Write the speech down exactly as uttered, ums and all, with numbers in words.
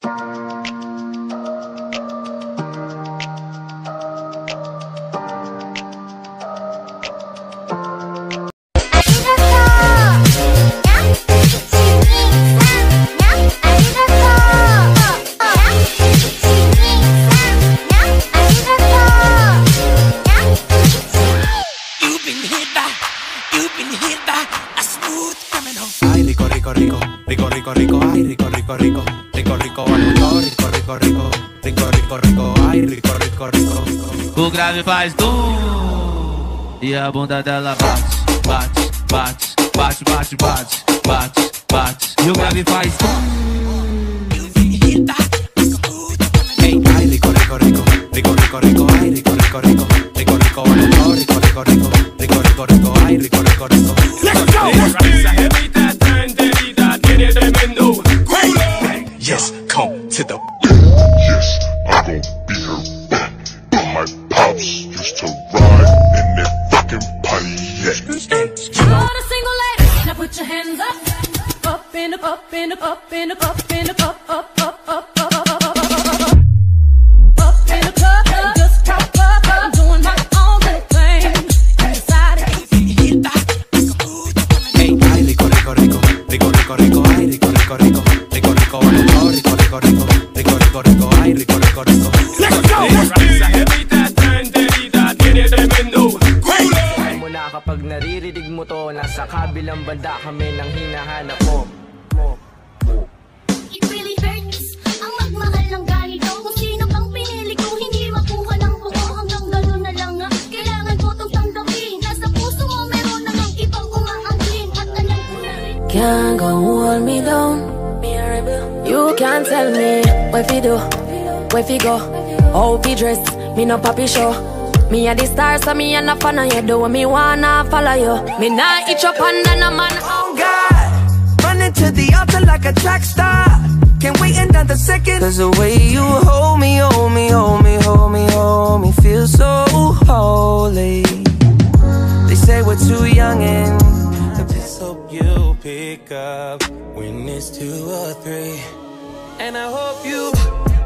O grave faz dum e a bunda dela bate, bate, bate, bate, bate, bate, bate, bate. E o grave faz dum. Ay, rico, rico, rico, rico, rico, rico, ay, rico, rico, rico, rico, rico, rico, rico, rico, rico, rico, rico, rico, ay, rico, rico, rico. Let's go. Esa jevita está enterita, tiene tremendo culo. Yes, come to the. Yes, I'm gon' be her back. My pops used to ride in that fucking Pontiac. You are a single lady, now put your hands up, up in the, up in the, up in the, up in the, up, up, up, up, up, up, up, up, up. Up in the club, just pop up, I'm doing my own little thing. Inside it. Ay, rico, rico, rico, rico, rico, rico, ay, rico, rico, rico, rico, rico, rico, rico, rico, rico, rico, rico, rico, ay, rico, rico, rico. Let's go. Esa jevita está enterita, tiene tremendo culo. Ay mo na kapag naririnig mo to, nasa kabilang banda kami nang hinahanap mo. It really hurts ang magmahal ng ganito. Kung sino bang pinili ko, hindi makuha ng buo. Hanggang gano'n na lang nga, kailangan ko itong tanggapin. Nasa puso mo meron na ng ibang umaangkin. At alam ko na rin. Can't go hold me down. You can't tell me what fi do, where fi go, how fi dress. Me no papi show. Me a the star, so me a na fan of you. Do what me wanna follow you. Me nah itch up under no man. Oh God, running to the altar like a track star. Can't wait another second. Cause the way you hold me, hold me, hold me, hold me, hold me, feels so holy. They say we're too young and let's hope you pick up when it's two or three. And I hope you